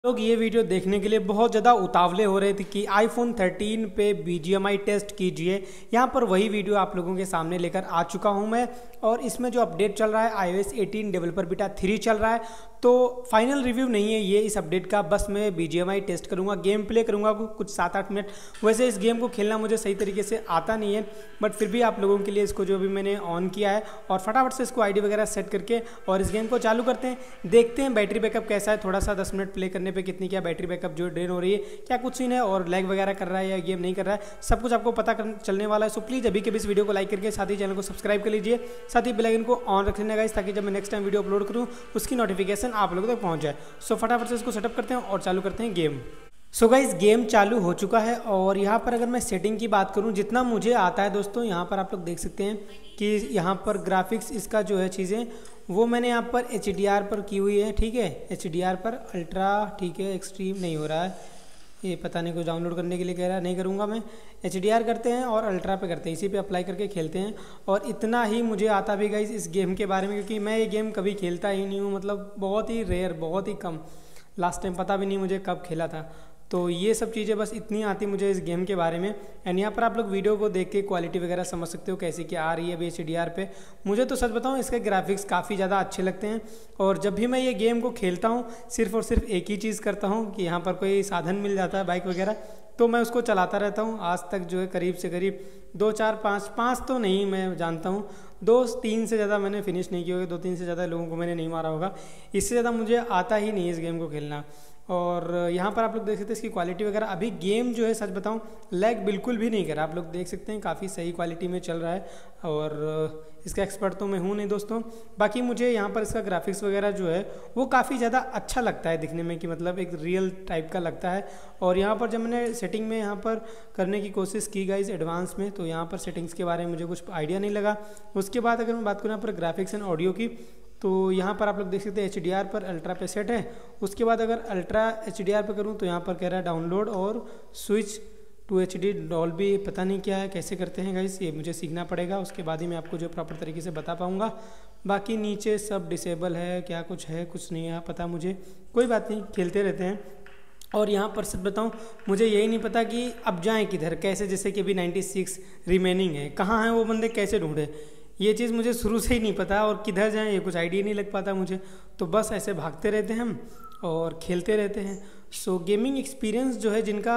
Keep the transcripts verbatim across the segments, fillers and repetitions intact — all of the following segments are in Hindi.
लोग ये वीडियो देखने के लिए बहुत ज़्यादा उतावले हो रहे थे कि आईफोन थर्टीन पे B G M I test कीजिए। यहाँ पर वही वीडियो आप लोगों के सामने लेकर आ चुका हूँ मैं। और इसमें जो अपडेट चल रहा है I O S eighteen developer beta three चल रहा है, तो फाइनल रिव्यू नहीं है ये इस अपडेट का। बस मैं B G M I test करूँगा, गेम प्ले करूँगा कुछ सात आठ मिनट। वैसे इस गेम को खेलना मुझे सही तरीके से आता नहीं है, बट फिर भी आप लोगों के लिए इसको जो भी मैंने ऑन किया है और फटाफट से इसको आई डी वगैरह सेट करके और इस गेम को चालू करते हैं। देखते हैं बैटरी बैकअप कैसा है, थोड़ा सा दस मिनट प्ले करने पे कितनी क्या बैटरी बैकअप जो ड्रेन हो रही है, क्या कुछ सीन है और लैग वगैरह कर रहा है या गेम नहीं कर रहा है, सब कुछ आपको पता कर चलने वाला है। सो प्लीज़ अभी के भी इस वीडियो को लाइक करके साथ ही चैनल को सब्सक्राइब कर लीजिए, साथ ही बेल आइकन को ऑन रख लेना गाइस, ताकि जब मैं नेक्स्ट टाइम वीडियो अपलोड करूँ उसकी नोटिफिकेशन आप लोगों तक पहुँच जाए। सो फटाफट से इसको सेटअप करते हैं और चालू करते हैं गेम। सो गाइस गेम चालू हो चुका है और यहाँ पर अगर मैं सेटिंग की बात करूँ, जितना मुझे आता है दोस्तों, यहाँ पर आप लोग देख सकते हैं कि यहाँ पर ग्राफिक्स इसका जो है चीज़ें वो मैंने यहाँ पर एच डी आर पर की हुई है। ठीक है, एच डी आर पर अल्ट्रा, ठीक है, एक्सट्रीम नहीं हो रहा है, ये पता नहीं कुछ डाउनलोड करने के लिए कह रहा है, नहीं करूँगा मैं। एच डी आर करते हैं और अल्ट्रा पे करते हैं, इसी पे अप्लाई करके खेलते हैं। और इतना ही मुझे आता भी गाइस इस गेम के बारे में, क्योंकि मैं ये गेम कभी खेलता ही नहीं हूँ, मतलब बहुत ही रेयर, बहुत ही कम। लास्ट टाइम पता भी नहीं मुझे कब खेला था। तो ये सब चीज़ें बस इतनी आती मुझे इस गेम के बारे में। एंड यहाँ पर आप लोग वीडियो को देख के क्वालिटी वगैरह समझ सकते हो कैसी क्या आ रही है अभी एच डी आर पे। मुझे तो सच बताऊँ इसके ग्राफिक्स काफ़ी ज़्यादा अच्छे लगते हैं। और जब भी मैं ये गेम को खेलता हूँ सिर्फ और सिर्फ एक ही चीज़ करता हूँ कि यहाँ पर कोई साधन मिल जाता है बाइक वगैरह, तो मैं उसको चलाता रहता हूँ। आज तक जो है करीब से करीब दो चार पाँच पाँच तो नहीं, मैं जानता हूँ दो तीन से ज़्यादा मैंने फिनिश नहीं किया होगा, दो तीन से ज़्यादा लोगों को मैंने नहीं मारा होगा। इससे ज़्यादा मुझे आता ही नहीं इस गेम को खेलना। और यहाँ पर आप लोग देख सकते हैं इसकी क्वालिटी वगैरह, अभी गेम जो है सच बताऊँ लैग बिल्कुल भी नहीं कर रहा। आप लोग देख सकते हैं काफ़ी सही क्वालिटी में चल रहा है। और इसका एक्सपर्ट तो मैं हूँ नहीं दोस्तों, बाकी मुझे यहाँ पर इसका ग्राफिक्स वगैरह जो है वो काफ़ी ज़्यादा अच्छा लगता है दिखने में, कि मतलब एक रियल टाइप का लगता है। और यहाँ पर जब मैंने सेटिंग में यहाँ पर करने की कोशिश की गाइस एडवांस में, तो यहाँ पर सेटिंग्स के बारे में मुझे कुछ आइडिया नहीं लगा। उसके बाद अगर मैं बात करूँ यहाँ पर ग्राफिक्स एंड ऑडियो की, तो यहाँ पर आप लोग देख सकते हैं एच डी आर पर अल्ट्रा पे सेट है। उसके बाद अगर अल्ट्रा एच डी आर पर करूँ तो यहाँ पर कह रहा है डाउनलोड और switch to H D Dolby, पता नहीं क्या है, कैसे करते हैं गाइस, ये मुझे सीखना पड़ेगा। उसके बाद ही मैं आपको जो प्रॉपर तरीके से बता पाऊँगा। बाकी नीचे सब डिसेबल है, क्या कुछ है कुछ नहीं है पता मुझे, कोई बात नहीं, खेलते रहते हैं। और यहाँ पर सच बताऊँ मुझे यही नहीं पता कि अब जाएँ किधर, कैसे, जैसे कि अभी नाइन्टी सिक्स रिमेनिंग है, कहाँ हैं वो बंदे, कैसे ढूंढे, ये चीज़ मुझे शुरू से ही नहीं पता। और किधर जाएं ये कुछ आइडिया नहीं लग पाता मुझे, तो बस ऐसे भागते रहते हैं हम और खेलते रहते हैं। सो गेमिंग एक्सपीरियंस जो है जिनका,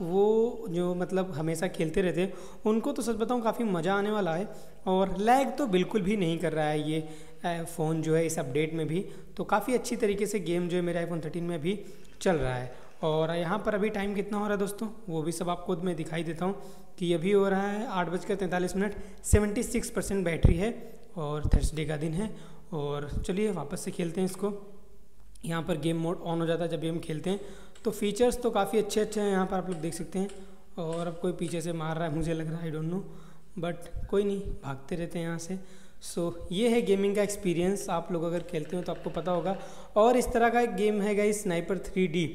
वो जो मतलब हमेशा खेलते रहते हैं, उनको तो सच बताऊँ काफ़ी मज़ा आने वाला है। और लैग तो बिल्कुल भी नहीं कर रहा है ये फ़ोन जो है इस अपडेट में भी, तो काफ़ी अच्छी तरीके से गेम जो है मेरे आईफोन थर्टीन में भी चल रहा है। और यहाँ पर अभी टाइम कितना हो रहा है दोस्तों, वो भी सब आपको मैं दिखाई देता हूँ कि अभी हो रहा है आठ बजकर तैंतालीस minute, seventy six percent battery है और थर्सडे का दिन है। और चलिए वापस से खेलते हैं इसको। यहाँ पर गेम मोड ऑन हो जाता है जब भी हम खेलते हैं, तो फीचर्स तो काफ़ी अच्छे अच्छे हैं यहाँ पर आप लोग देख सकते हैं। और अब कोई पीछे से मार रहा है मुझे लग रहा है, आई डोंट नो, बट कोई नहीं, भागते रहते हैं यहाँ से। सो so, ये है गेमिंग का एक्सपीरियंस, आप लोग अगर खेलते हो तो आपको पता होगा। और इस तरह का एक गेम है गाइस स्नाइपर थ्री डी,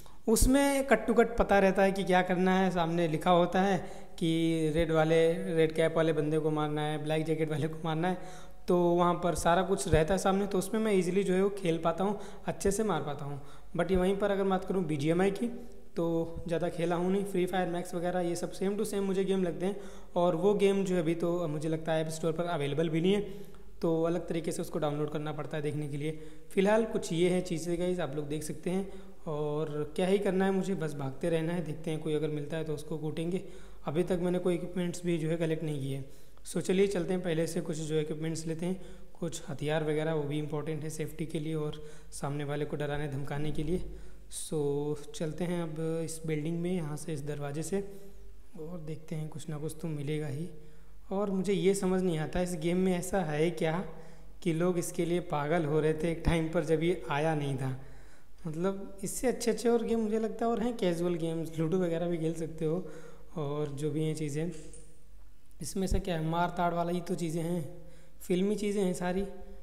उसमें कट टू कट पता रहता है कि क्या करना है, सामने लिखा होता है कि रेड वाले रेड कैप वाले बंदे को मारना है, ब्लैक जैकेट वाले को मारना है, तो वहाँ पर सारा कुछ रहता है सामने, तो उसमें मैं इजीली जो है वो खेल पाता हूँ, अच्छे से मार पाता हूँ। बट ये वहीं पर अगर बात करूँ बी जी एम आई की, तो ज़्यादा खेला हूँ नहीं। फ्री फायर मैक्स वगैरह ये सब सेम टू सेम मुझे गेम लगते हैं, और वो गेम जो है अभी तो मुझे लगता है ऐप स्टोर पर अवेलेबल भी नहीं है, तो अलग तरीके से उसको डाउनलोड करना पड़ता है देखने के लिए। फ़िलहाल कुछ ये है चीज़ें गाइस, आप लोग देख सकते हैं। और क्या ही करना है मुझे, बस भागते रहना है, देखते हैं कोई अगर मिलता है तो उसको कूटेंगे। अभी तक मैंने कोई इक्विपमेंट्स भी जो है कलेक्ट नहीं किए। सो चलिए चलते हैं, पहले से कुछ जो इक्विपमेंट्स लेते हैं, कुछ हथियार वगैरह, वो भी इंपॉर्टेंट है सेफ्टी के लिए और सामने वाले को डराने धमकाने के लिए। सो चलते हैं अब इस बिल्डिंग में, यहाँ से इस दरवाजे से, और देखते हैं कुछ ना कुछ तो मिलेगा ही। और मुझे ये समझ नहीं आता इस गेम में ऐसा है क्या कि लोग इसके लिए पागल हो रहे थे एक टाइम पर जब ये आया नहीं था। मतलब इससे अच्छे अच्छे और गेम मुझे लगता है और हैं, कैजुअल गेम्स, लूडो वगैरह भी खेल सकते हो। और जो भी हैं चीज़ें, इसमें से क्या है, मार ताड़ वाला ही तो चीज़ें हैं, फिल्मी चीज़ें हैं सारी।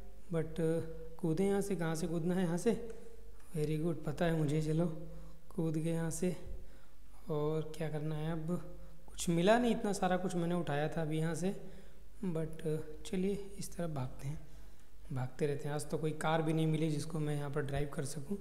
बट कूदें यहाँ से, कहाँ से कूदना है, यहाँ से, वेरी गुड, पता है मुझे, चलो कूद गए यहाँ से। और क्या करना है अब, कुछ मिला नहीं, इतना सारा कुछ मैंने उठाया था अभी यहाँ से, बट चलिए इस तरफ भागते हैं, भागते रहते हैं। आज तो कोई कार भी नहीं मिली जिसको मैं यहाँ पर ड्राइव कर सकूँ,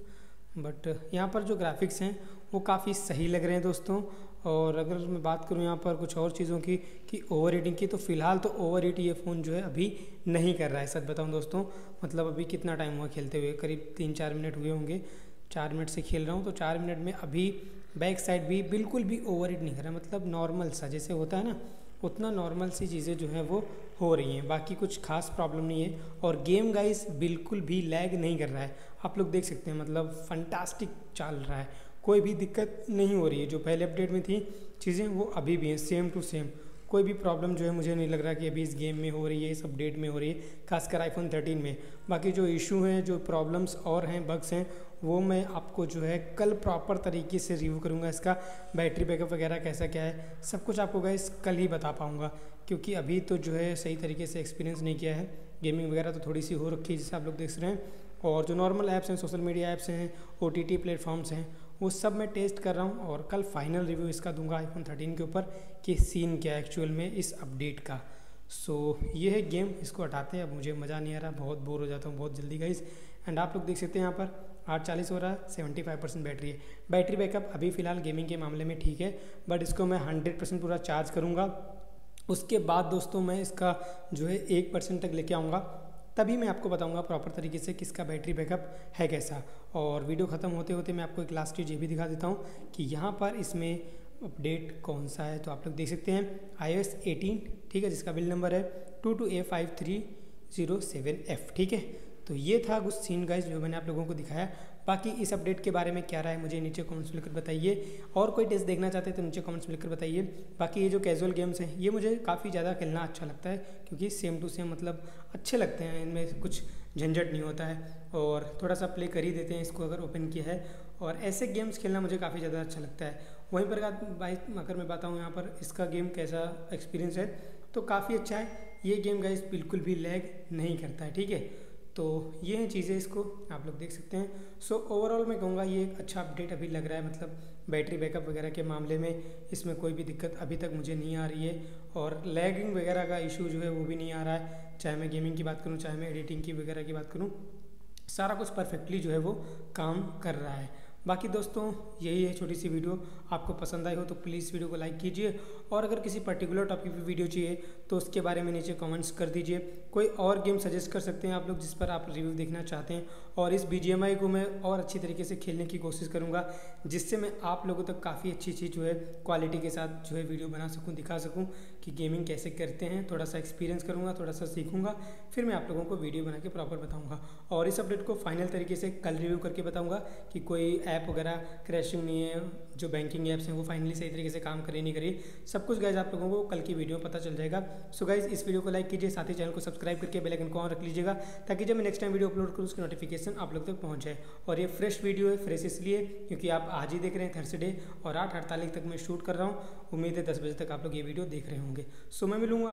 बट यहाँ पर जो ग्राफिक्स हैं वो काफ़ी सही लग रहे हैं दोस्तों। और अगर मैं बात करूँ यहाँ पर कुछ और चीज़ों की कि ओवर हीटिंग की, तो फ़िलहाल तो ओवर हीट ये फ़ोन जो है अभी नहीं कर रहा है। सच बताऊँ दोस्तों, मतलब अभी कितना टाइम हुआ खेलते हुए, करीब तीन चार मिनट हुए होंगे, चार मिनट से खेल रहा हूँ। तो चार मिनट में अभी बैक साइड भी बिल्कुल भी ओवर हीट नहीं कर रहा, मतलब नॉर्मल सा जैसे होता है ना, उतना नॉर्मल सी चीज़ें जो हैं वो हो रही हैं। बाकी कुछ खास प्रॉब्लम नहीं है। और गेम गाइस बिल्कुल भी लैग नहीं कर रहा है, आप लोग देख सकते हैं, मतलब फंटास्टिक चल रहा है, कोई भी दिक्कत नहीं हो रही है। जो पहले अपडेट में थी चीज़ें वो अभी भी हैं सेम टू सेम। कोई भी प्रॉब्लम जो है मुझे नहीं लग रहा कि अभी इस गेम में हो रही है, इस अपडेट में हो रही है, खासकर आईफोन थर्टीन में। बाकी जो इशू हैं, जो प्रॉब्लम्स और हैं, बग्स हैं, वो मैं आपको जो है कल प्रॉपर तरीके से रिव्यू करूँगा। इसका बैटरी बैकअप वगैरह कैसा क्या है, सब कुछ आपको गाइस कल ही बता पाऊँगा, क्योंकि अभी तो जो है सही तरीके से एक्सपीरियंस नहीं किया है। गेमिंग वगैरह तो थोड़ी सी हो रखी है जैसे आप लोग देख रहे हैं। और जो नॉर्मल ऐप्स हैं, सोशल मीडिया ऐप्स हैं, ओ टी टी प्लेटफॉर्म्स हैं, वो सब मैं टेस्ट कर रहा हूँ। और कल फाइनल रिव्यू इसका दूंगा आईफोन थर्टीन के ऊपर कि सीन क्या है एक्चुअल में इस अपडेट का। सो so, ये है गेम, इसको हटाते हैं। अब मुझे मज़ा नहीं आ रहा, बहुत बोर हो जाता हूँ बहुत जल्दी गाइस। एंड आप लोग देख सकते हैं यहाँ पर आठ चालीस हो रहा है, सेवेंटी फाइव परसेंट बैटरी है। बैटरी बैकअप अभी फ़िलहाल गेमिंग के मामले में ठीक है, बट इसको मैं हंड्रेड परसेंट पूरा चार्ज करूँगा। उसके बाद दोस्तों मैं इसका जो है एक परसेंट तक लेके आऊँगा, तभी मैं आपको बताऊंगा प्रॉपर तरीके से किसका बैटरी बैकअप है कैसा। और वीडियो ख़त्म होते होते मैं आपको एक लास्ट चीज़ ये भी दिखा देता हूँ कि यहाँ पर इसमें अपडेट कौन सा है। तो आप लोग देख सकते हैं आई ओ एस एटीन, ठीक है, जिसका बिल नंबर है two two A five three zero seven F, ठीक है। तो ये था कुछ सीन गाइस जो मैंने आप लोगों को दिखाया। बाकी इस अपडेट के बारे में क्या राय है मुझे नीचे कमेंट्स में लिखकर बताइए, और कोई टेस्ट देखना चाहते हैं तो नीचे कमेंट्स में लिखकर बताइए। बाकी ये जो कैजुअल गेम्स हैं ये मुझे काफ़ी ज़्यादा खेलना अच्छा लगता है, क्योंकि सेम टू सेम मतलब अच्छे लगते हैं, इनमें कुछ झंझट नहीं होता है और थोड़ा सा प्ले कर ही देते हैं इसको अगर ओपन किया है। और ऐसे गेम्स खेलना मुझे काफ़ी ज़्यादा अच्छा लगता है। वहीं पर अगर मैं बताऊँ यहाँ पर इसका गेम कैसा एक्सपीरियंस है, तो काफ़ी अच्छा है। ये गेम गाइस बिल्कुल भी लैग नहीं करता है, ठीक है। तो ये हैं चीज़ें, इसको आप लोग देख सकते हैं। सो ओवरऑल मैं कहूँगा ये एक अच्छा अपडेट अभी लग रहा है, मतलब बैटरी बैकअप वगैरह के मामले में इसमें कोई भी दिक्कत अभी तक मुझे नहीं आ रही है। और लैगिंग वगैरह का इशू जो है वो भी नहीं आ रहा है, चाहे मैं गेमिंग की बात करूँ, चाहे मैं एडिटिंग की वगैरह की बात करूँ, सारा कुछ परफेक्टली जो है वो काम कर रहा है। बाकी दोस्तों यही है छोटी सी वीडियो, आपको पसंद आई हो तो प्लीज़ वीडियो को लाइक कीजिए। और अगर किसी पर्टिकुलर टॉपिक पे वीडियो चाहिए तो उसके बारे में नीचे कमेंट्स कर दीजिए। कोई और गेम सजेस्ट कर सकते हैं आप लोग जिस पर आप रिव्यू देखना चाहते हैं, और इस बी जी एम आई को मैं और अच्छी तरीके से खेलने की कोशिश करूँगा, जिससे मैं आप लोगों तक काफ़ी अच्छी अच्छी जो है क्वालिटी के साथ जो है वीडियो बना सकूँ, दिखा सकूँ कि गेमिंग कैसे करते हैं। थोड़ा सा एक्सपीरियंस करूँगा, थोड़ा सा सीखूँगा, फिर मैं आप लोगों को वीडियो बना के प्रॉपर बताऊँगा। और इस अपडेट को फाइनल तरीके से कल रिव्यू करके बताऊँगा कि कोई ऐप वगैरह क्रैशिंग नहीं है, जो बैंकिंग ऐप्स हैं वो फाइनली सही तरीके से काम करे नहीं करे, सब कुछ गाइज आप लोगों को कल की वीडियो में पता चल जाएगा। सो गाइज इस वीडियो को लाइक कीजिए, साथ ही चैनल को सब्सक्राइब करके बेल आइकन को ऑन रख लीजिएगा, ताकि जब मैं नेक्स्ट टाइम वीडियो अपलोड करूँ उसकी नोटिफिकेशन आप लोग तक पहुँच जाए। और ये फ्रेश वीडियो है, फ्रेश इसलिए क्योंकि आप आज ही देख रहे हैं थर्सडे, और आठ अड़तालीस तक मैं शूट कर रहा हूँ। उम्मीद है दस बजे तक आप लोग ये वीडियो देख रहे होंगे। सो मैं मिलूंगा